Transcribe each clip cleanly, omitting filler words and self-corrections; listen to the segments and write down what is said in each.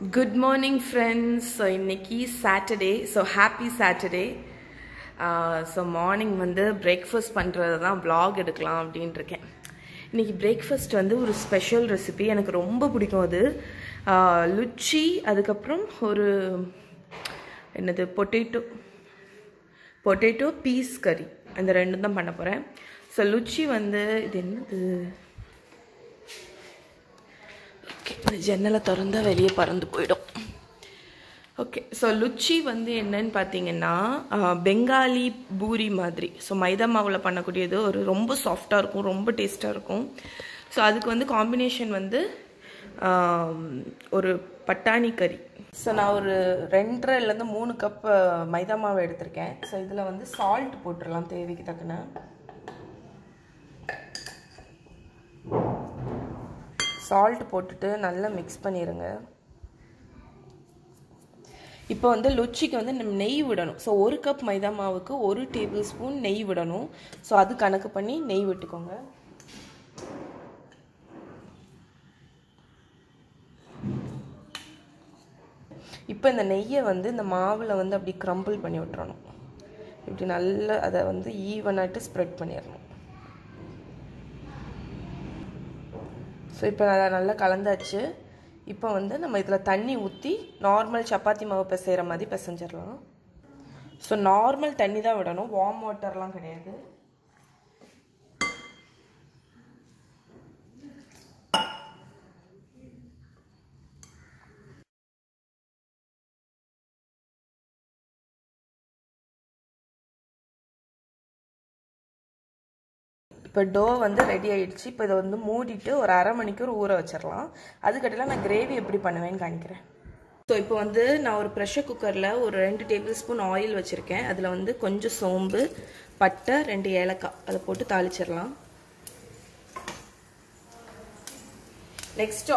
Good morning, friends. So இன்னைக்கு Saturday. So happy Saturday. So morning வந்து breakfast பண்றது தான் vlog எடுக்கலாம் அப்படினு இருக்கேன். இன்னைக்கு breakfast வந்து ஒரு ஸ்பெஷல் ரெசிபி. எனக்கு ரொம்ப பிடிக்கும் அது. லுச்சி அதுக்கு அப்புறம் ஒரு என்னது பொட்டேட்டோ பீஸ் கறி. அந்த ரெண்டும் தான் பண்ண போறேன். So லுச்சி வந்து இது என்னது? ஜன்னலை திறந்தா வெளியே பறந்து போயிடும். ஓகே, ஸோ லுச்சி வந்து என்னன்னு பார்த்தீங்கன்னா பெங்காலி பூரி மாதிரி. ஸோ மைதா மாவில் பண்ணக்கூடியது ஒரு ரொம்ப சாஃப்டாக இருக்கும், ரொம்ப டேஸ்ட்டாக இருக்கும். ஸோ அதுக்கு வந்து காம்பினேஷன் வந்து ஒரு பட்டாணி கறி. ஸோ நான் ஒரு 2.5 to 3 கப் மைதா மாவு எடுத்திருக்கேன். ஸோ இதில் வந்து சால்ட் போட்டுடலாம் தேவைக்கு தக்கன. சால்ட் போட்டுட்டு நல்லா மிக்ஸ் பண்ணிடுங்க. இப்போ வந்து லுச்சிக்கு வந்து நம்ம நெய் விடணும். ஸோ 1 கப் மைதா மாவுக்கு 1 டேபிள் ஸ்பூன் நெய் விடணும். ஸோ அது கணக்கு பண்ணி நெய் விட்டுக்கோங்க. இப்போ இந்த நெய்யை வந்து இந்த மாவில் வந்து அப்படி க்ரம்பிள் பண்ணி விட்டுறணும். இப்படி நல்லா அதை வந்து ஈவனாட்டு ஸ்ப்ரெட் பண்ணிடணும். ஸோ இப்போ நல்லா கலந்தாச்சு. இப்போ வந்து நம்ம இதில் தண்ணி ஊற்றி நார்மல் சப்பாத்தி மாவு பிசைகிற மாதிரி பிசைஞ்சிடலாம். ஸோ நார்மல் தண்ணி தான் விடணும், வார்ம் வாட்டர்லாம் கிடையாது. இப்போ டோ வந்து ரெடி ஆகிடுச்சு. இப்போ இதை வந்து மூடிட்டு ஒரு 1/2 மணிக்கூர் ஊற வச்சிடலாம். அதுக்கடையில் நான் கிரேவி எப்படி பண்ணுவேன்னு காணிக்கிறேன். ஸோ இப்போ வந்து நான் ஒரு ப்ரெஷர் குக்கரில் ஒரு 2 டேபிள் ஸ்பூன் ஆயில் வச்சுருக்கேன். அதில் வந்து கொஞ்சம் சோம்பு, பட்டை, 2 ஏலக்காய் அதை போட்டு தாளிச்சிடலாம். நெக்ஸ்ட்டு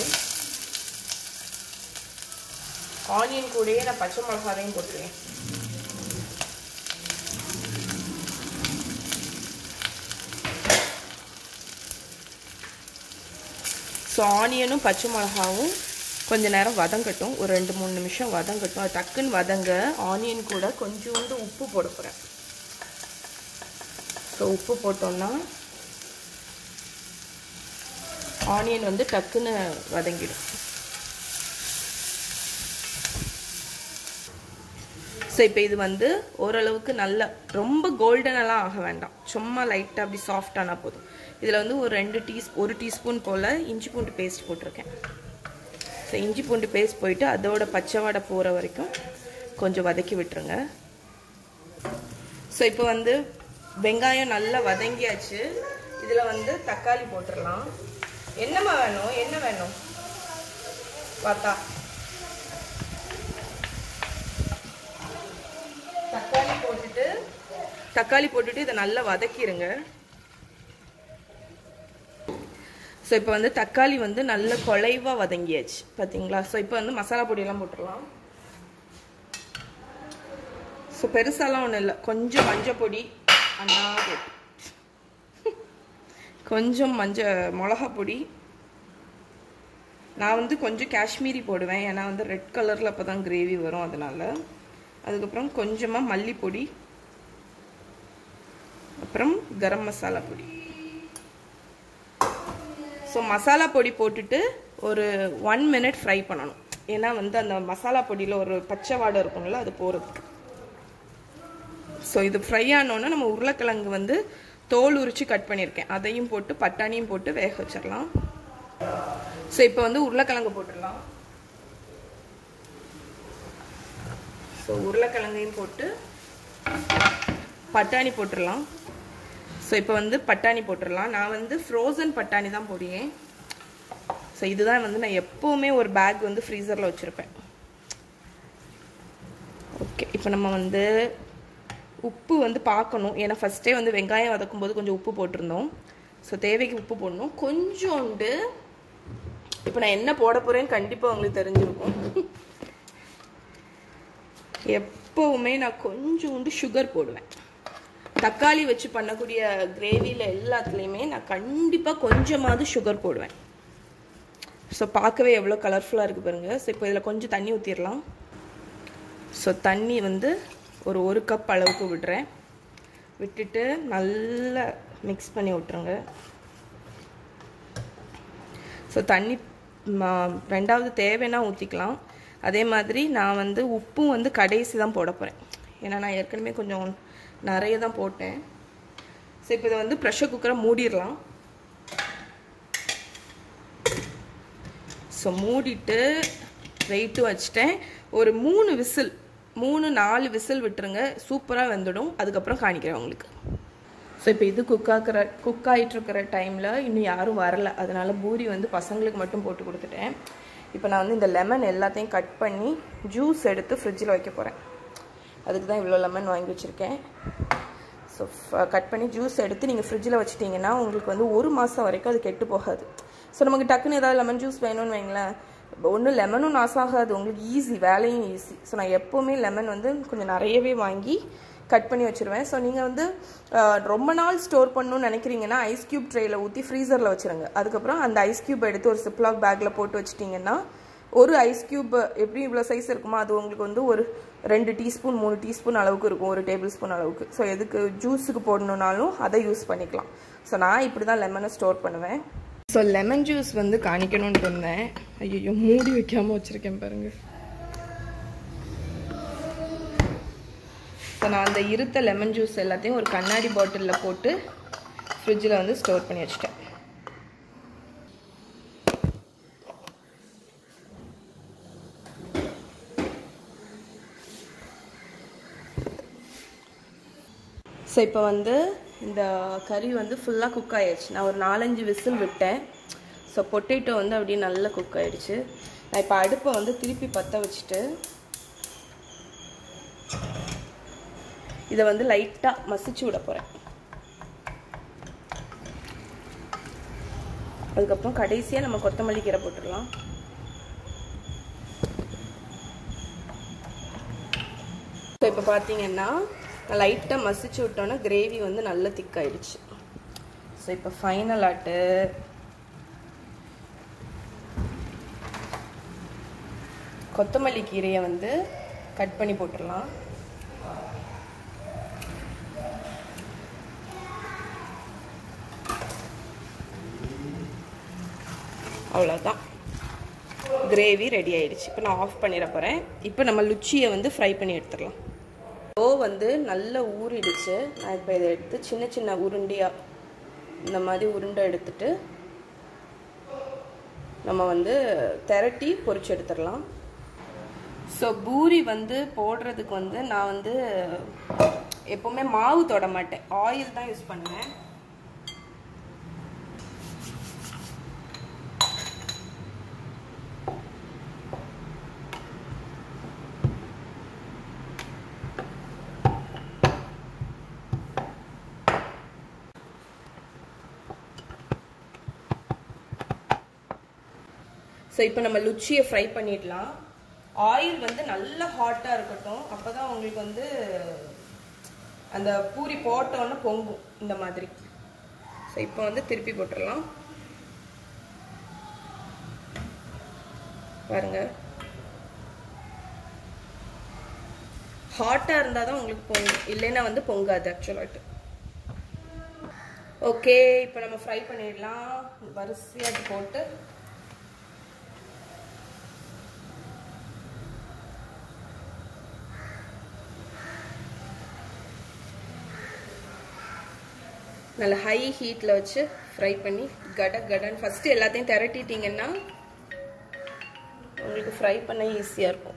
ஆனியன் கூடயே நான் பச்சை மிளகாவையும் போட்டுருவேன். ஸோ ஆனியனும் பச்சை மிளகாவும் கொஞ்சம் நேரம் வதங்கட்டும், ஒரு 2-3 நிமிஷம் வதங்கட்டும். அது டக்குன்னு வதங்க ஆனியன் கூட கொஞ்சோண்டு உப்பு போட போகிறேன். ஸோ உப்பு போட்டோம்னா ஆனியன் வந்து டக்குன்னு வதங்கிடும். ஸோ இப்போ இது வந்து ஓரளவுக்கு நல்லா ரொம்ப கோல்டனெல்லாம் ஆக வேண்டாம், சும்மா லைட்டாக அப்படி சாஃப்டானா போதும். இதில் வந்து ஒரு 1 டீஸ்பூன் போல் இஞ்சி பூண்டு பேஸ்ட் போட்டிருக்கேன். ஸோ இஞ்சி பூண்டு பேஸ்ட் போயிட்டு அதோட பச்சை வாடை போகிற வரைக்கும் கொஞ்சம் வதக்கி விட்டுருங்க. ஸோ இப்போ வந்து வெங்காயம் நல்லா வதங்கியாச்சு. இதில் வந்து தக்காளி போட்டுடலாம். என்ன வேணும் பார்த்தா தக்காளி போட்டுட்டு இதை நல்லா வதக்கிடுங்க. ஸோ இப்போ வந்து தக்காளி வந்து நல்ல குழைவாக வதங்கியாச்சு பார்த்தீங்களா. ஸோ இப்போ வந்து மசாலா பொடியெல்லாம் போட்டுடலாம். ஸோ பெருசாலாம் ஒன்றும் இல்லை, கொஞ்சம் மஞ்சள் பொடி கொஞ்சம் மிளகா பொடி. நான் வந்து கொஞ்சம் காஷ்மீரி போடுவேன், ஏன்னா வந்து ரெட் கலரில் அப்போ தான் கிரேவி வரும் அதனால். அதுக்கப்புறம் கொஞ்சமாக மல்லிப்பொடி, அப்புறம் கரம் மசாலா பொடி. ஸோ மசாலா பொடி போட்டுட்டு ஒரு 1 மினிட் ஃப்ரை பண்ணணும், ஏன்னா வந்து அந்த மசாலா பொடியில் ஒரு பச்சை வாடை இருக்கும்ல, அது போகிறதுக்கு. ஸோ இது ஃப்ரை ஆனோன்னா நம்ம உருளைக்கிழங்கு வந்து தோல் உரித்து கட் பண்ணியிருக்கேன், அதையும் போட்டு பட்டாணியும் போட்டு வேக வச்சிடலாம். ஸோ இப்போ வந்து உருளைக்கிழங்கு போட்டுடலாம். ஸோ உருளைக்கிழங்கையும் போட்டு பட்டாணி போட்டுடலாம். ஸோ இப்போ வந்து பட்டாணி போட்டுடலாம். நான் வந்து ஃப்ரோசன் பட்டாணி தான் போடுவேன். ஸோ இதுதான் வந்து நான் எப்போவுமே ஒரு பேக் வந்து ஃப்ரீசரில் வச்சுருப்பேன். ஓகே, இப்போ நம்ம வந்து உப்பு வந்து பார்க்கணும், ஏன்னா ஃபஸ்ட்டே வந்து வெங்காயம் வதக்கும் போது கொஞ்சம் உப்பு போட்டிருந்தோம். ஸோ தேவைக்கு உப்பு போடணும் கொஞ்சோண்டு. இப்போ நான் என்ன போட போகிறேன்னு கண்டிப்பாக உங்களுக்கு தெரிஞ்சிருக்கும். எப்போவுமே நான் கொஞ்சோண்டு சுகர் போடுவேன். தக்காளி வச்சு பண்ணக்கூடிய கிரேவியில் எல்லாத்துலேயுமே நான் கண்டிப்பாக கொஞ்சமாவது சுகர் போடுவேன். ஸோ பார்க்கவே எவ்வளோ கலர்ஃபுல்லாக இருக்குது பாருங்கள். ஸோ இப்போ இதில் கொஞ்சம் தண்ணி ஊற்றிடலாம். ஸோ தண்ணி வந்து ஒரு கப் அளவுக்கு விடுறேன். விட்டுட்டு நல்லா மிக்ஸ் பண்ணி விட்டுருங்க. ஸோ தண்ணி ரெண்டாவது தேவைன்னா ஊற்றிக்கலாம். அதே மாதிரி நான் வந்து உப்பும் வந்து கடைசி தான் போட போகிறேன். ஏன்னா நான் ஏற்கனவே கொஞ்சம் நிறைய தான் போட்டேன். ஸோ இப்போ இதை வந்து ப்ரெஷர் குக்கரை மூடிடலாம். ஸோ மூடிட்டு வெயிட்டு வச்சுட்டேன். ஒரு 3-4 விசில் விட்டுருங்க. சூப்பராக வெந்துடும். அதுக்கப்புறம் காணிக்கிறேன் உங்களுக்கு. ஸோ இப்போ இது குக் ஆகிட்டுருக்கிற டைமில் இன்னும் யாரும் வரலை. அதனால் பூரி வந்து பசங்களுக்கு மட்டும் போட்டு கொடுத்துட்டேன். இப்போ நான் வந்து இந்த லெமன் எல்லாத்தையும் கட் பண்ணி ஜூஸ் எடுத்து ஃப்ரிட்ஜில் வைக்க போகிறேன். அதுக்கு தான் இவ்வளோ லெமன் வாங்கி வச்சுருக்கேன். ஸோ கட் பண்ணி ஜூஸ் எடுத்து நீங்கள் ஃப்ரிட்ஜில் வச்சிட்டிங்கன்னா உங்களுக்கு வந்து 1 மாதம் வரைக்கும் அது கெட்டு போகாது. ஸோ நமக்கு டக்குன்னு ஏதாவது லெமன் ஜூஸ் வேணும்னு வைங்களேன், ஒன்றும் லெமனும் நாசாகாது, உங்களுக்கு ஈஸி, வேலையும் ஈஸி. ஸோ நான் எப்போவுமே லெமன் வந்து கொஞ்சம் நிறையவே வாங்கி கட் பண்ணி வச்சுருவேன். ஸோ நீங்கள் வந்து ரொம்ப நாள் ஸ்டோர் பண்ணணும்னு நினைக்கிறீங்கன்னா ஐஸ் க்யூப் ட்ரேயில் ஊற்றி ஃப்ரீசரில் வச்சுருங்க. அதுக்கப்புறம் அந்த ஐஸ் க்யூப் எடுத்து ஒரு சிப்லாக் பேக்கில் போட்டு வச்சிட்டிங்கன்னா ஒரு ஐஸ் க்யூப் எப்படி இவ்வளோ சைஸ் இருக்குமோ அது உங்களுக்கு வந்து ஒரு 2 டீஸ்பூன் 3 டீஸ்பூன் அளவுக்கு இருக்கும், 1 டேபிள் ஸ்பூன் அளவுக்கு. ஸோ எதுக்கு ஜூஸுக்கு போடணுன்னாலும் அதை யூஸ் பண்ணிக்கலாம். ஸோ நான் இப்படி தான் லெமனை ஸ்டோர் பண்ணுவேன். ஸோ லெமன் ஜூஸ் வந்து காணிக்கணும்னு இருந்தேன். ஐயோ மூடி வைக்காமல் வச்சுருக்கேன் பாருங்கள். ஸோ நான் அந்த இருத்த லெமன் ஜூஸ் எல்லாத்தையும் ஒரு கண்ணாடி பாட்டிலில் போட்டு ஃப்ரிட்ஜில் வந்து ஸ்டோர் பண்ணி வச்சுட்டேன். ஸோ இப்போ வந்து இந்த கறி வந்து ஃபுல்லாக குக் ஆகிடுச்சு. நான் ஒரு 4-5 விசில் விட்டேன். ஸோ பொட்டேட்டோ வந்து அப்படியே நல்லா குக் ஆகிடுச்சு. நான் இப்போ அடுப்பை வந்து திருப்பி பற்ற வச்சுட்டு இதை வந்து லைட்டாக மசிச்சு விட போகிறேன். அதுக்கப்புறம் கடைசியாக நம்ம கொத்தமல்லி கீரை போட்டுடலாம். ஸோ இப்போ பார்த்தீங்கன்னா லைட்டாக மசிச்சு விட்டோன்னா கிரேவி வந்து நல்லா திக்காயிடுச்சு. ஸோ இப்போ ஃபைனல் ஆட்டு கொத்தமல்லி கீரையை வந்து கட் பண்ணி போட்டுடலாம். அவ்வளோதான், கிரேவி ரெடி ஆயிடுச்சு. இப்போ நான் ஆஃப் பண்ணிட போகிறேன். இப்போ நம்ம லுச்சியை வந்து ஃப்ரை பண்ணி எடுத்துடலாம். வந்து நல்லா ஊறிடுச்சு. நான் இப்போ இதை எடுத்து சின்ன சின்ன உருண்டையாக இந்த மாதிரி உருண்டை எடுத்துட்டு நம்ம வந்து திரட்டி பொரிச்சு எடுத்துடலாம். ஸோ பூரி வந்து போடுறதுக்கு வந்து நான் வந்து எப்போவுமே மாவு தொட மாட்டேன், ஆயில் தான் யூஸ் பண்ணுவேன். ஸோ இப்போ நம்ம லுச்சியை ஃப்ரை பண்ணிடலாம். ஆயில் வந்து நல்லா ஹாட்டாக இருக்கட்டும், அப்போ தான் உங்களுக்கு வந்து அந்த பூரி போட்டோன்னு பொங்கும் இந்த மாதிரி. ஸோ இப்போ வந்து திருப்பி போட்டுடலாம். பாருங்க, ஹாட்டாக இருந்தால் தான் உங்களுக்கு பொங்கும், இல்லைன்னா வந்து பொங்காது ஆக்சுவலாட்டு. ஓகே, இப்போ நம்ம ஃப்ரை பண்ணிடலாம். வரிசையாக போட்டு நல்ல ஹை ஹீட்டில் வச்சு ஃப்ரை பண்ணி கடன் ஃபஸ்ட்டு எல்லாத்தையும் திரட்டிட்டிங்கன்னா உங்களுக்கு ஃப்ரை பண்ண ஈஸியாக இருக்கும்.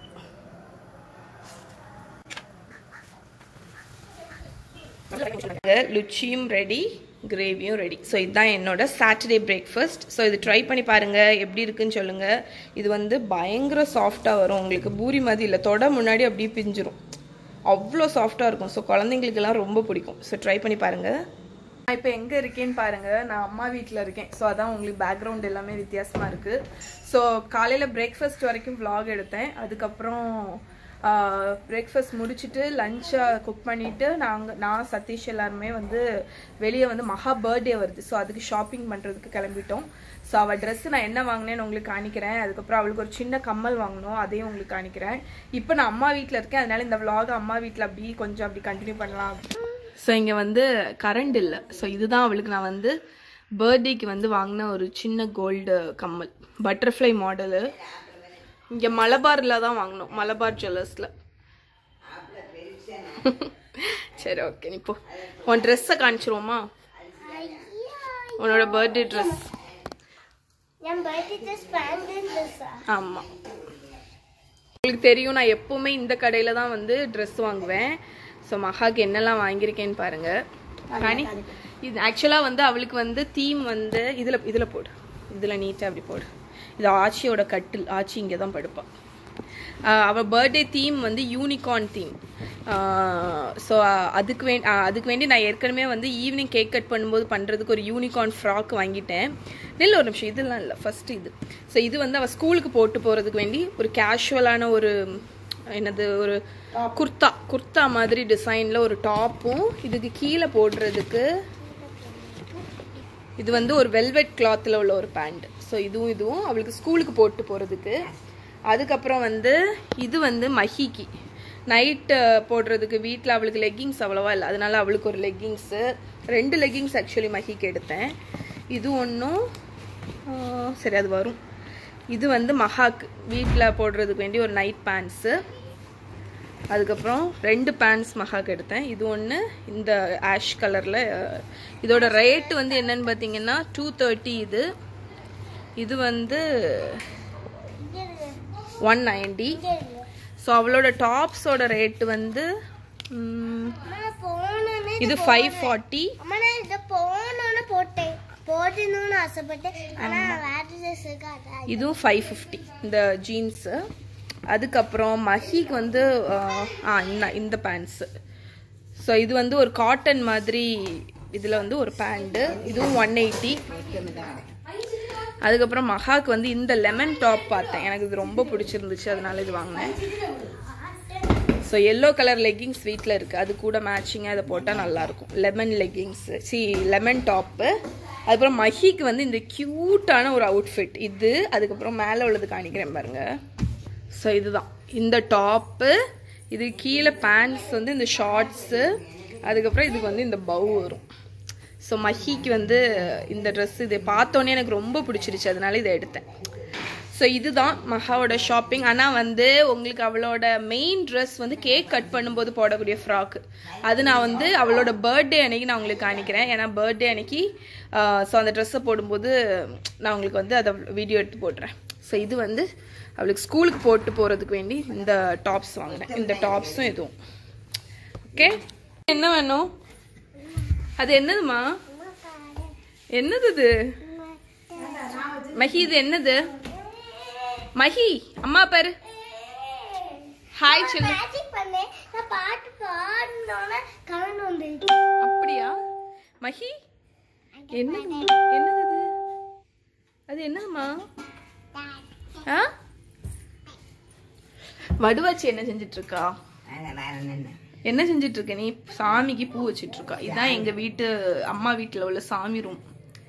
லுச்சியும் ரெடி, கிரேவியும் ரெடி. ஸோ இதுதான் என்னோட சாட்டர்டே பிரேக்ஃபாஸ்ட். ஸோ இது ட்ரை பண்ணி பாருங்கள், எப்படி இருக்குன்னு சொல்லுங்கள். இது வந்து பயங்கர சாஃப்டாக வரும் உங்களுக்கு, பூரி மாதிரி இல்லை, தொட முன்னாடி அப்படியே பிஞ்சிரும், அவ்வளோ சாஃப்டாக இருக்கும். ஸோ குழந்தைங்களுக்கெல்லாம் ரொம்ப பிடிக்கும். ஸோ ட்ரை பண்ணி பாருங்கள். நான் இப்போ எங்கே இருக்கேன்னு பாருங்கள், நான் அம்மா வீட்டில் இருக்கேன். ஸோ அதான் உங்களுக்கு பேக்ரவுண்ட் எல்லாமே வித்தியாசமாக இருக்குது. ஸோ காலையில் பிரேக்ஃபாஸ்ட் வரைக்கும் vlog எடுத்தேன். அதுக்கப்புறம் பிரேக்ஃபாஸ்ட் முடிச்சுட்டு லஞ்சை குக் பண்ணிவிட்டு நான் சதீஷ் எல்லாருமே வந்து வெளியே வந்து மகா பர்த்டே வருது. ஸோ அதுக்கு ஷாப்பிங் பண்ணுறதுக்கு கிளம்பிட்டோம். ஸோ அவள் ட்ரெஸ்ஸு நான் என்ன வாங்கினேன்னு உங்களுக்கு காணிக்கிறேன். அதுக்கப்புறம் அவளுக்கு ஒரு சின்ன கம்மல் வாங்கினோம், அதையும் உங்களுக்கு காணிக்கிறேன். இப்போ நான் அம்மா வீட்டில் இருக்கேன், அதனால இந்த vlog அம்மா வீட்டில் அப்படி கண்டினியூ பண்ணலாம். ஸோ இங்கே வந்து கரண்ட் இல்லை. ஸோ இதுதான் அவளுக்கு நான் வந்து பர்த்டேக்கு வந்து வாங்கின ஒரு சின்ன கோல்டு கம்மல், பட்டர்ஃப்ளை மாடலு. இங்கே மலபாரில் தான் வாங்கினோம், மலபார் ஜுவல்லர்ஸில். சரி ஓகே, நீ போ. உன் ட்ரெஸ்ஸை காமிச்சிருவோமா? உன்னோட பர்த்டே ட்ரெஸ். ஆமாம், உங்களுக்கு தெரியும் நான் எப்போவுமே இந்த கடையில் தான் வந்து ட்ரெஸ் வாங்குவேன். ஸோ மகாக்கு என்னெல்லாம் வாங்கியிருக்கேன்னு பாருங்கள். ராணி, இது ஆக்சுவலாக வந்து அவளுக்கு வந்து தீம் வந்து இதில் போடு, இதில் நீட்டாக அப்படி போடு. இது ஆச்சியோட கட்டில், ஆச்சி இங்கே தான் படுப்பாள். அவள் பர்த்டே தீம் வந்து யூனிகார்ன் தீம். ஸோ அதுக்கு வேண்டி நான் ஏற்கனவே வந்து ஈவினிங் கேக் கட் பண்ணும்போது பண்ணுறதுக்கு ஒரு யூனிகார்ன் ஃப்ராக் வாங்கிட்டேன். நெல் ஒரு நிமிஷம், இதெல்லாம் இல்லை, ஃபஸ்ட்டு இது. ஸோ இது வந்து அவள் ஸ்கூலுக்கு போட்டு போகிறதுக்கு வேண்டி ஒரு கேஷுவலான ஒரு என்னது ஒரு குர்த்தா மாதிரி டிசைனில் ஒரு டாப்பும், இதுக்கு கீழே போடுறதுக்கு இது வந்து ஒரு வெல்வெட் கிளாத்தில் உள்ள ஒரு பேண்ட். ஸோ இதுவும் அவளுக்கு ஸ்கூலுக்கு போட்டு போகிறதுக்கு. அதுக்கப்புறம் வந்து இது வந்து மஹிக்கு நைட்டு போடுறதுக்கு. வீட்டில் அவளுக்கு லெக்கிங்ஸ் அவ்வளோவா இல்லை, அதனால அவளுக்கு ஒரு லெக்கிங்ஸு, 2 லெக்கிங்ஸ் ஆக்சுவலி மஹிக்கு எடுத்தேன். இது ஒன்றும் சரி அது வரும். இது வந்து மகாக்கு வீட்டில் போடுறதுக்கு வேண்டி ஒரு நைட் பேண்ட்ஸு. அதுக்கப்புறம் 2 பேண்ட்ஸ் மகாக்கு எடுத்தேன். இது ஒன்று இந்த ஆஷ் கலரில். இதோட ரேட்டு வந்து என்னன்னு பார்த்தீங்கன்னா 230. இது வந்து 190. ஸோ அவளோட டாப்ஸோட ரேட்டு வந்து இது 540. இதுவும் 550 இந்த ஜீன்ஸு. அதுக்கப்புறம் மஹிக்கு வந்து இந்த பேண்ட்ஸு. ஸோ இது வந்து ஒரு காட்டன் மாதிரி, இதில் வந்து ஒரு பேண்ட்டு, இதுவும் 180. அதுக்கப்புறம் மகாக்கு வந்து இந்த லெமன் டாப் பார்த்தேன், எனக்கு இது ரொம்ப பிடிச்சிருந்துச்சு, அதனால இது வாங்கினேன். ஸோ எல்லோ கலர் லெக்கிங்ஸ் வீட்டில் இருக்குது, அது கூட மேட்சிங்காக அதை போட்டால் நல்லாயிருக்கும். Lemon leggings, lemon top. அதுக்கப்புறம் மஹிக்கு வந்து இந்த க்யூட்டான ஒரு அவுட்ஃபிட் இது. அதுக்கப்புறம் மேலே உள்ளது காணிக்கிறேன் பாருங்கள். ஸோ இதுதான் இந்த டாப்பு. இது கீழே பேண்ட்ஸ் வந்து இந்த ஷார்ட்ஸு. அதுக்கப்புறம் இதுக்கு வந்து இந்த பவு வரும். ஸோ மஹிக்கு வந்து இந்த ட்ரெஸ் இது பார்த்தோன்னே எனக்கு ரொம்ப பிடிச்சிருச்சு, அதனால இதை எடுத்தேன். ஸோ இதுதான் மகாவோட ஷாப்பிங். ஆனால் வந்து உங்களுக்கு அவளோட மெயின் ட்ரெஸ் வந்து கேக் கட் பண்ணும்போது போடக்கூடிய ஃப்ராக்கு, அது நான் வந்து அவளோட பர்த்டே அன்னைக்கு நான் உங்களுக்கு காணிக்கிறேன். ஏன்னா பர்த்டே அன்னைக்கு ஸோ அந்த ட்ரெஸ்ஸை போடும்போது நான் உங்களுக்கு வந்து அதை வீடியோ எடுத்து போடுறேன். ஸோ இது வந்து அவளுக்கு ஸ்கூலுக்கு போட்டு போகிறதுக்கு வேண்டி இந்த டாப்ஸ் வாங்கினேன். இந்த டாப்ஸும் இதுவும் ஓகே. என்ன வேணும்? அது என்னதுமா? என்னது இது மஹி? இது என்னது மஹி? அம்மா பாரு, ஹாய் சொல்லு. அப்படியா மஹி? என்னது என்னது இது? அது என்னம்மா? வடுவாச்சி என்ன செஞ்சிட்டு இருக்கா? என்ன செஞ்சிட்டு இருக்க நீ? சாமிக்கு பூ வச்சிட்டு இருக்கா. இதுதான் எங்க வீட்டு அம்மா வீட்டுல உள்ள சாமி ரூம்.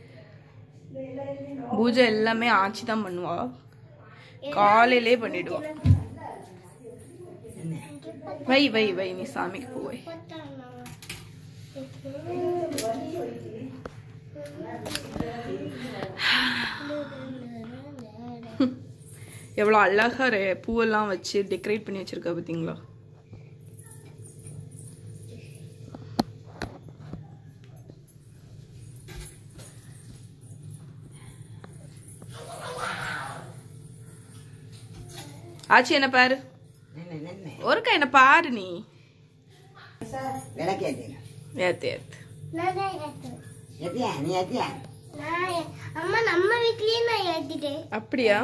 பூஜை எல்லாமே ஆச்சி தான் பண்ணுவா, காலையிலே பண்ணிடுவா. வை வை வை, நீ சாமிக்கு பூ வை. எவ்வளோ அழகா பூவெல்லாம் வச்சு டெக்கரேட் பண்ணி வச்சிருக்கா பார்த்தீங்களா? ஆச்சி என்ன பாரு, ஒருக்கா என்ன பாரு. நீ ஏத்து ஏத்து. அப்படியா?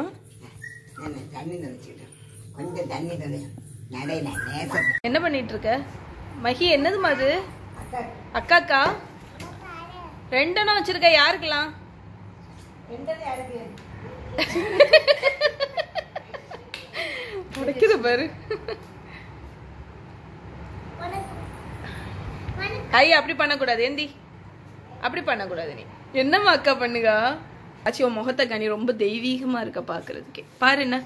என்ன பண்ணிட்டு இருக்க மஹி? என்னதுமா அது? அக்காக்கா 2 வச்சிருக்க. யாருக்கலாம்? உடைக்குது பாரு. ஐயா அப்படி பண்ணக்கூடாது, ஏந்தி அப்படி பண்ணக்கூடாது. நீ என்னம்மா அக்கா பண்ணுங்க ஆச்சு. உன் முகத்தை கனி ரொம்ப தெய்வீகமா இருக்க பாக்குறதுக்கே. பாரு என்ன.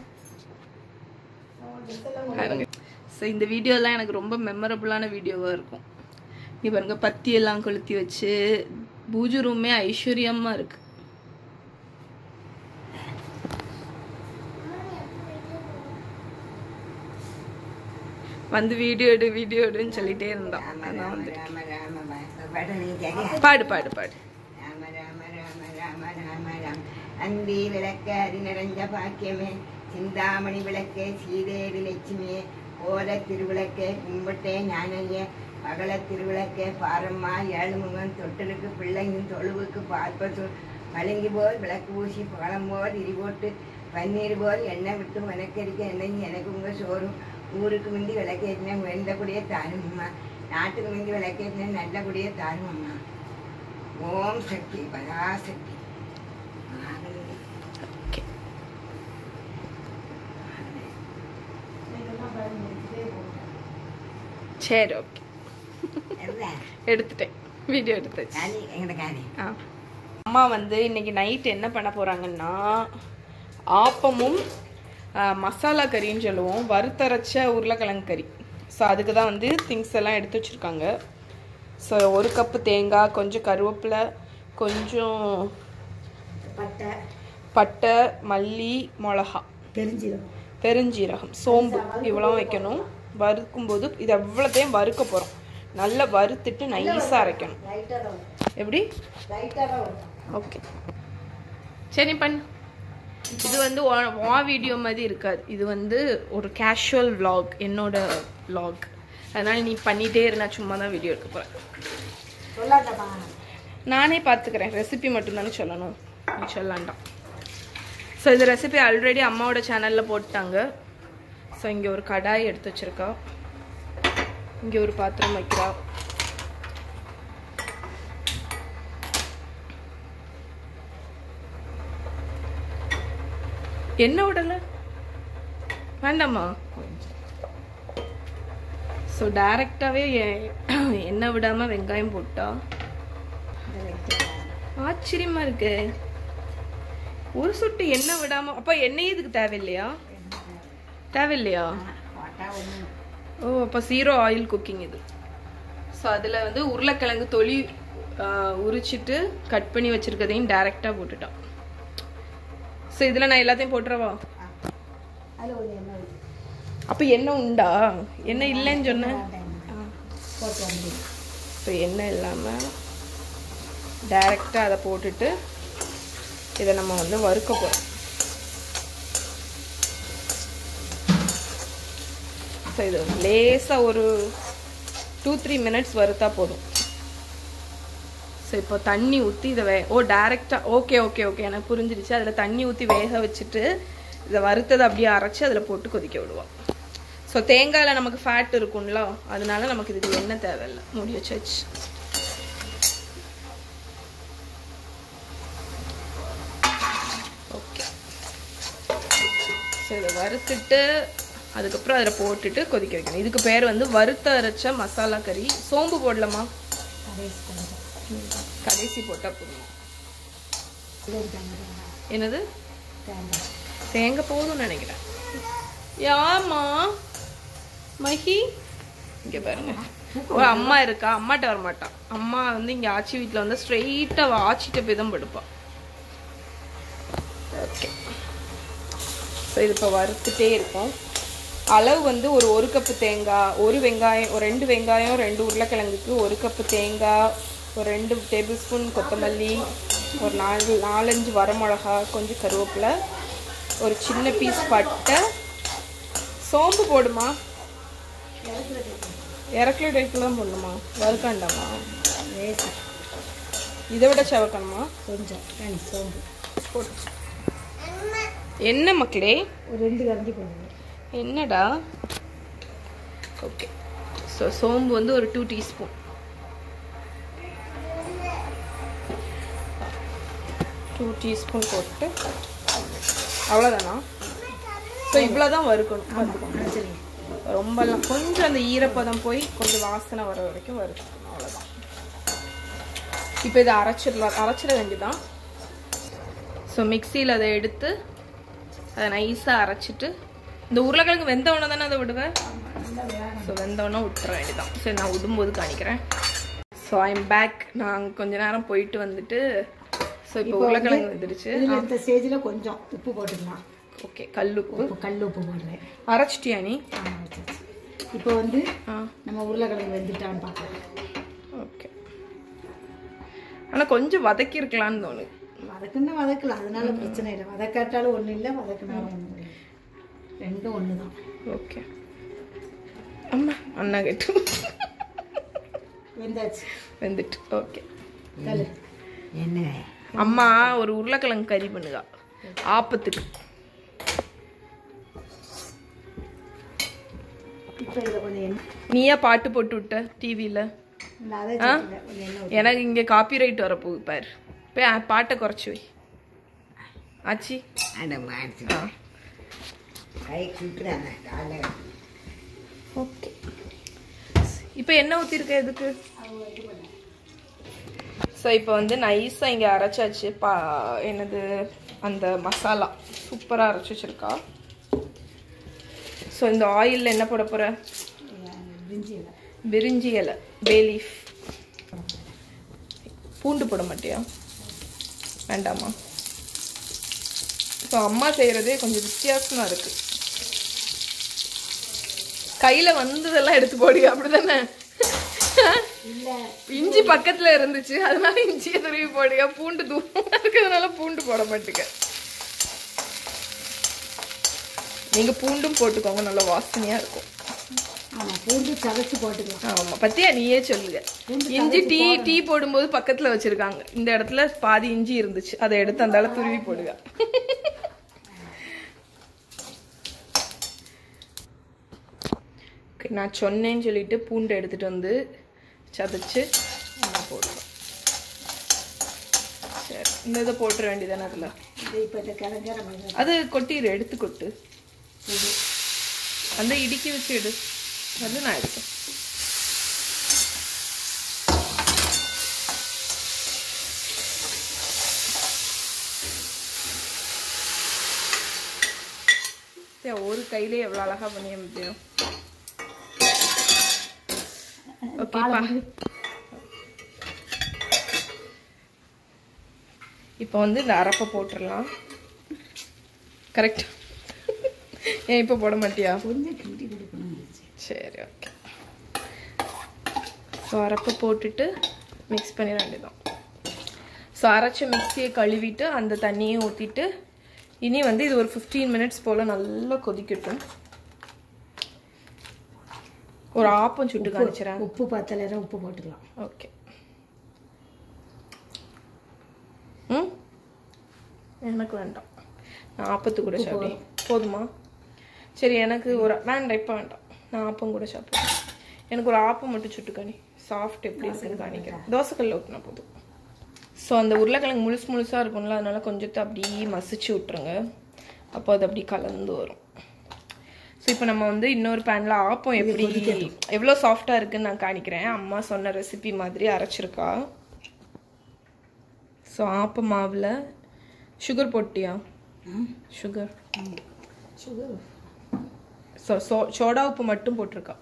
ஸோ இந்த வீடியோலாம் எனக்கு ரொம்ப மெமரபுளான வீடியோவாக இருக்கும். நீ பாருங்க பத்தி எல்லாம் கொளுத்தி வச்சு பூஜை ரூமே ஐஸ்வர்யமா இருக்கு. வந்து வீடியோ எடுன்னு சொல்லிட்டே இருந்தான். அதான் வந்து பாடு பாடு பாடு. அந்தி விளக்க அரி நிறைஞ்ச பாக்கியமே, சிந்தாமணி விளக்கே சீதேவி லட்சுமியே, ஓல திருவிளக்கே கும்பிட்டே ஞானையே, மகள திருவிளக்கே பாரம்மா ஏழுமுகம், தொட்டலுக்கு பிள்ளையும் தொழுவுக்கு பார்ப்பது மலங்கி போல் விளக்கு ஊசி பழம் போல் இரி போட்டு பன்னீர் போல் எண்ணெய் விட்டு வனக்கடிக்க எண்ணெய் எனக்கு உங்கள் சோறும், ஊருக்கு முந்தி விளக்கேற்றின உயர்ந்த கூடிய தாரும் அம்மா, நாட்டுக்கு முந்தி விளக்கேற்றின நல்ல கூடிய தாரும் அம்மா. ஓம் சக்தி பராசக்தி. சரி ஓகே எடுத்துட்டேன், வீடியோ எடுத்துச்சு. அம்மா வந்து இன்னைக்கு நைட் என்ன பண்ண போறாங்கன்னா ஆப்பமும் மசாலா கறின்னு சொல்லுவோம், வறுத்தரைச்ச உருளைக்கிழங்கு கறி. ஸோ அதுக்கு தான் வந்து திங்ஸ் எல்லாம் எடுத்து வச்சுருக்காங்க. ஸோ 1 கப்பு தேங்காய், கொஞ்சம் கருவேப்பிலை, கொஞ்சம் பட்டை, மல்லி, மிளகா, பெருஞ்சீரகம், சோம்பு இவ்வளோ வைக்கணும். வறுக்கும்போது இது எவ்வளோத்தையும் வறுக்க போகிறோம். நல்லா வறுத்துட்டு நைஸாக அரைக்கணும். எப்படி? ஓகே சரி பண்ணு. இது வந்து வீடியோ மாதிரி இருக்காது, இது வந்து ஒரு கேஷுவல் vlog, என்னோட vlog. அதனால நீ பண்ணிட்டே இருந்தா சும்மா தான் வீடியோ எடுக்க போகிறேன். நானே பார்த்துக்கிறேன், ரெசிபி மட்டும்தானே சொல்லணும், நீ சொல்லாண்டாம். ஸோ இந்த ரெசிபி ஆல்ரெடி அம்மாவோட சேனலில் போட்டாங்க. ஸோ இங்கே ஒரு கடாய் எடுத்து வச்சிருக்கா, இங்கே ஒரு பாத்திரம் வைக்கிறா. என்ன விடல வேண்டாமா? ஸோ டைரக்டாவே எண்ணெய் விடாம வெங்காயம் போட்டா ஆச்சரியமா இருக்கு. ஒரு சொட்டு எண்ணெய் விடாம, அப்ப எண்ணெய் இதுக்கு தேவையில்லையா? தேவையில்லையா? ஓ அப்ப 0 ஆயில் குக்கிங் இது. ஸோ அதுல வந்து உருளைக்கிழங்கு தொளி உரிச்சிட்டு கட் பண்ணி வச்சிருக்கதையும் டைரக்டா போட்டுட்டான். ஸோ இதுல நான் எல்லாத்தையும் போட்டுறவா? அப்ப எண்ணெய் உண்டா? எண்ணெய் இல்லைன்னு சொன்ன. ஸோ எண்ணெய் இல்லாம டைரக்டா அதை போட்டுட்டு இதை நம்ம வந்து வறுக்க போறோம். ஸோ இது லேசாக ஒரு 2-3 மினிட்ஸ் வறுத்தா போதும். ஸோ இப்போ தண்ணி ஊற்றி இதை டைரெக்டாக ஓகே ஓகே ஓகே எனக்கு புரிஞ்சிருச்சு. அதில் தண்ணி ஊற்றி வேக வச்சுட்டு இதை வறுத்ததை அப்படியே அரைச்சி அதில் போட்டு கொதிக்க விடுவோம். ஸோ தேங்காயில் நமக்கு ஃபேட் இருக்கும்ல, அதனால நமக்கு இதுக்கு எண்ணெய் தேவையில்லை. மூடி வச்சாச்சு. ஓகே ஸோ இதை வறுத்துட்டு அதுக்கப்புறம் அதில் போட்டுட்டு கொதிக்க வைக்கணும். இதுக்கு பேர் வந்து வறுத்த அரைச்ச மசாலா கறி. சோம்பு போடலாமா? கடைசி போட்டால் போதுமா? என்னது? தேங்காய் போதும்னு நினைக்கிறேன். யாமா மஹி இங்கே பாருங்க, ஒரு அம்மா இருக்கா, அம்மாட்ட வரமாட்டான். அம்மா வந்து இங்கே ஆச்சி வீட்டில் வந்து ஸ்ட்ரெயிட்டாக ஆச்சிட்ட போய் தான் படுப்பான். ஓகே ஸோ இது இப்போ வறுத்துட்டே இருக்கும். அளவு வந்து ஒரு கப்பு தேங்காய், 1 வெங்காயம், 2 வெங்காயம், 2 உருளைக்கிழங்குக்கு 1 கப்பு தேங்காய், ஒரு 2 டேபிள் ஸ்பூன் கொத்தமல்லி, ஒரு 4-5 வரமிளகா, கொஞ்சம் கருவேப்பிலை, ஒரு சின்ன பீஸ் பட்டை, சோம்பு போடுமா? இறக்கல டைப்பில் தான் போடணுமா? வறுக்காண்டாமா? இதை விட செவக்கணுமா? கொஞ்சம் சோம்பு போட்டு. என்ன மக்களே? ஒரு 2 கரண்டி போடுங்க. என்னடா? ஓகே ஸோ சோம்பு வந்து ஒரு 2 டீஸ்பூன், 2 டீஸ்பூன் போட்டு அவ்வளோதானா? ஸோ இவ்வளோ தான் வறுக்கணும். ரொம்பலாம் கொஞ்சம் அந்த ஈரப்பதம் போய் கொஞ்சம் வாசனை வர வரைக்கும் வறுக்கணும், அவ்வளோதான். இப்போ இதை அரைச்சிட வேண்டியதான். ஸோ மிக்சியில் அதை எடுத்து அதை நைஸாக அரைச்சிட்டு, இந்த உருளைக்கிழங்கு வெந்தவொன்னே தானே அதை விடுவேன். ஸோ வெந்தவொன்னே விட்டுற வேண்டியதான். சரி, நான் விடும்போது காணிக்கிறேன். So I'm back. நான் கொஞ்ச நேரம் போயிட்டு வந்துட்டு, ஸோ இப்போ உருளைக்கிழங்கு வந்துடுச்சு. இந்த ஸ்டேஜில் கொஞ்சம் உப்பு போட்டுக்கலாம். ஓகே, கல்லுப்பு போடுறேன். அரைச்சிட்டியா நீ? இப்போ வந்து நம்ம உருளைக்கிழங்கு வெந்துட்டான்னு பார்க்கலாம். ஓகே, ஆனால் கொஞ்சம் வதக்கியிருக்கலான்னு தோணுது. வதக்கலாம், அதனால பிரச்சனை இல்லை. வதக்காட்டாலும் ஒன்றும் இல்லை, வதக்கினாலும் ஒன்றும் இல்லை, ரெண்டும் ஒன்று தான். ஓகே அம்மா, அண்ணா கேட்டு வெந்துட்டு. ஓகே, என்ன அம்மா ஒரு உருளைக்கிழங்கு கறி பண்ணுதா ஆப்பத்துக்கு. நீயா பாட்டு போட்டு விட்ட டிவியில? எனக்கு இங்க காப்பிரைட் வரப்போகுது பாரு. போய் பாட்டை குறைச்சி வை ஆச்சி. ஓகே, இப்போ என்ன ஊற்றிருக்க எதுக்கு? ஸோ இப்போ வந்து நைஸாக இங்கே அரைச்சாச்சு. என்னது அந்த மசாலா சூப்பராக அரைச்சி வச்சிருக்கா. ஸோ இந்த ஆயிலில் என்ன போட போகிற? பிரிஞ்சி இலை, பே லீஃப். பூண்டு போட மாட்டியா? வேண்டாமா? ஸோ அம்மா செய்கிறதே கொஞ்சம் வித்தியாசமாக இருக்குது. கையில் வந்ததெல்லாம் எடுத்து போடுங்க, அப்படிதானே? இஞ்சி பக்கத்துல இருந்துச்சு, அதனால இஞ்சியை துருவி போடுங்க. பூண்டு தூரமா இருக்கிறதுனால பூண்டு போட மாட்டேங்க. நீங்க பூண்டும் போட்டுக்கோங்க, நல்ல வாசனையா இருக்கும். பூண்டு சதைச்சு போட்டுக்கலாம். ஆமா, பத்தியா நீயே சொல்லுங்க. இஞ்சி டீ போடும்போது பக்கத்துல வச்சிருக்காங்க. இந்த இடத்துல பாதி இஞ்சி இருந்துச்சு, அதை எடுத்து அந்த துருவி போடுங்க. நான் சொன்னேன்னு சொல்லிட்டு பூண்டை எடுத்துட்டு வந்து சதைச்சு போடுறோம். சரி, இந்த இதை போட்டுற வேண்டியதானே அதில். அது கொட்டிடு, எடுத்து கொட்டு. அந்த இடுக்கி வச்சு எடு, அது நான் எடுத்தேன். ஒரு கையிலே எவ்வளோ அழகா பண்ணிய முடியும். ஓகேப்பா, இப்போ வந்து இந்த அரைப்பை போட்டுடலாம். கரெக்ட்? ஏன் இப்போ போட மாட்டியா? சரி, ஓகே. ஸோ அரைப்பை போட்டுட்டு மிக்ஸ் பண்ணிட வேண்டியதான். ஸோ அரைச்ச மிக்சியை கழுவிட்டு அந்த தண்ணியை ஊற்றிட்டு இனி வந்து இது ஒரு 15 மினிட்ஸ் போல் நல்லா கொதிக்கட்டும். ஒரு ஆப்பம் சுட்டு காமிச்சிடறேன். உப்பு பத்தலை, உப்பு போட்டுக்கலாம். ஓகே. எனக்கு வேண்டாம், நான் ஆப்பத்து கூட சாப்பிட்டேன். போதுமா? சரி, எனக்கு ஒரு வேண்டாம், இப்போ வேண்டாம், நான் ஆப்பம் கூட சாப்பிடுவேன். எனக்கு ஒரு ஆப்பம் மட்டும் சுட்டு காணி, சாஃப்ட் எப்படி இருக்குன்னு காணிக்கிறேன். தோசைக்கல்ல ஊற்றினா போதும். ஸோ அந்த உருளைக்கிழங்கு முழுசாக இருக்கும்ல, அதனால கொஞ்சத்தை அப்படியே மசிச்சு விட்டுருங்க. அப்போ அது அப்படி கலந்து வரும். ஸோ இப்போ நம்ம வந்து இன்னொரு பேனில் ஆப்பம் எப்படி எவ்வளோ சாஃப்டாக இருக்குன்னு நான் காணிக்கிறேன். அம்மா சொன்ன ரெசிபி மாதிரி அரைச்சிருக்கா. ஸோ ஆப்ப மாவில் சுகர் போட்டியா? சுகர் சோடா உப்பு மட்டும் போட்டிருக்கா.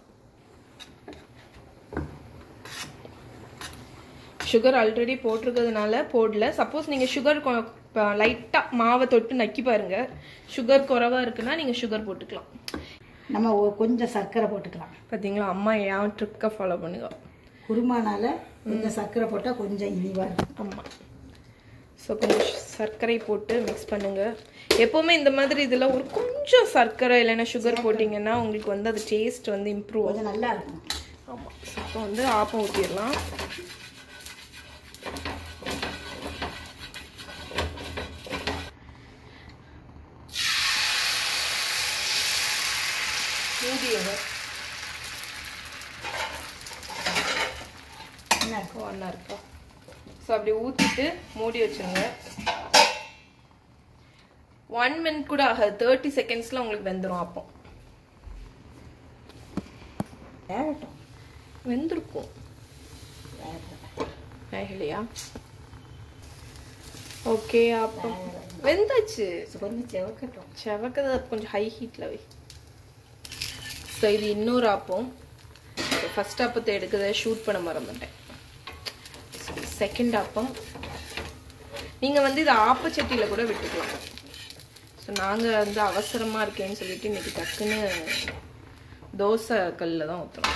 சுகர் ஆல்ரெடி போட்டிருக்கிறதுனால போடல. சப்போஸ் நீங்கள் சுகர் லைட்டாக மாவை தொட்டு நக்கி பாருங்க, சுகர் குறைவாக இருக்குன்னா நீங்கள் சுகர் போட்டுக்கலாம். நம்ம கொஞ்சம் சர்க்கரை போட்டுக்கலாம். பார்த்தீங்களா, அம்மா ஏன் ட்ரிக்கை ஃபாலோ பண்ணுங்க. குருமானால கொஞ்சம் சர்க்கரை போட்டால் கொஞ்சம் இனிவாக இருக்கும். ஆமாம். ஸோ கொஞ்சம் சர்க்கரை போட்டு மிக்ஸ் பண்ணுங்கள். எப்போவுமே இந்த மாதிரி இதில் ஒரு கொஞ்சம் சர்க்கரை இல்லைன்னா சுகர் போட்டிங்கன்னா உங்களுக்கு வந்து அது டேஸ்ட் வந்து இம்ப்ரூவ் கொஞ்சம் நல்லா இருக்கும். ஆமாம். இப்போ வந்து ஆப்பம் ஊற்றிடலாம். ஒன்றா இருக்கா? ஸோ அப்படி ஊற்றிட்டு மூடி வச்சுருங்க. 1 மினிட் கூட ஆகாது, 30 செகண்ட்ஸில் உங்களுக்கு வெந்துடும். அப்போ வெந்திருக்கும். வேகலையா? ஓகே, அப்போ வெந்தாச்சு. செவக்கதை கொஞ்சம் ஹை ஹீட்டில் வை. ஸோ இது இன்னொரு ஆப்பம். ஃபர்ஸ்ட் ஆப்பத்தை எடுக்கிறத ஷூட் பண்ண மறந்துட்டேன். செகண்ட் ஆப்பம் நீங்கள் வந்து இதை ஆப்பச்சட்டியில் கூட விட்டுக்கலாம். ஸோ நாங்கள் வந்து அவசரமாக இருக்கேன்னு சொல்லிட்டு இன்னைக்கு டக்குன்னு தோசை கல்லில் தான் ஊற்றுறோம்.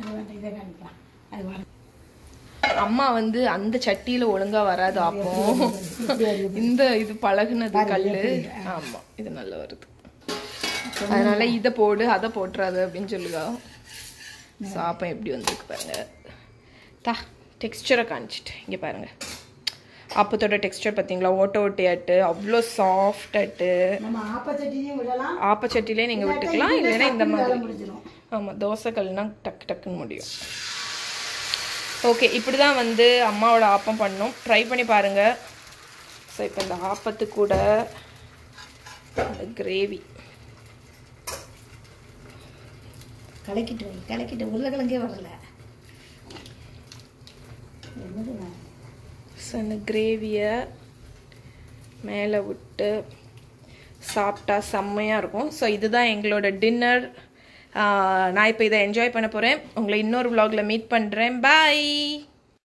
அம்மா வந்து அந்த சட்டியில் ஒழுங்காக வராது ஆப்பம். இந்த இது பழகுனது கல். ஆமாம், இது நல்லா வருது. அதனால இதை போடு அதை போட்டுறாது அப்படின்னு சொல்லுதா. ஸோ ஆப்பம் எப்படி வந்துருக்கு பாருங்க. டெக்ஸ்டரை காணிச்சிட்டு இங்கே பாருங்க. ஆப்பத்தோட டெக்ஸ்டர் பார்த்தீங்களா? ஓட்ட ஓட்டையாட்டு அவ்வளோ சாஃப்டாட்டு. ஆப்பச்சட்டிலே நீங்கள் விட்டுக்கலாம், இல்லைன்னா இந்த மாதிரி. ஆமாம், தோசைக்கல்னா டக்கு டக்குன்னு முடியும். ஓகே, இப்படி தான் வந்து அம்மாவோட ஆப்பம் பண்ணோம். ட்ரை பண்ணி பாருங்கள். ஸோ இப்போ இந்த ஆப்பத்து கூட இந்த கிரேவி கலக்கிட்டு உருளைக்கிழங்கே வரல. ஸோ இந்த கிரேவியை மேலே விட்டு சாப்பிட்டா செம்மையாக இருக்கும். ஸோ இதுதான் எங்களோட டின்னர். நான் இப்போ இதை என்ஜாய் பண்ண போகிறேன். உங்களை இன்னொரு vlogல மீட் பண்ணுறேன். பாய்.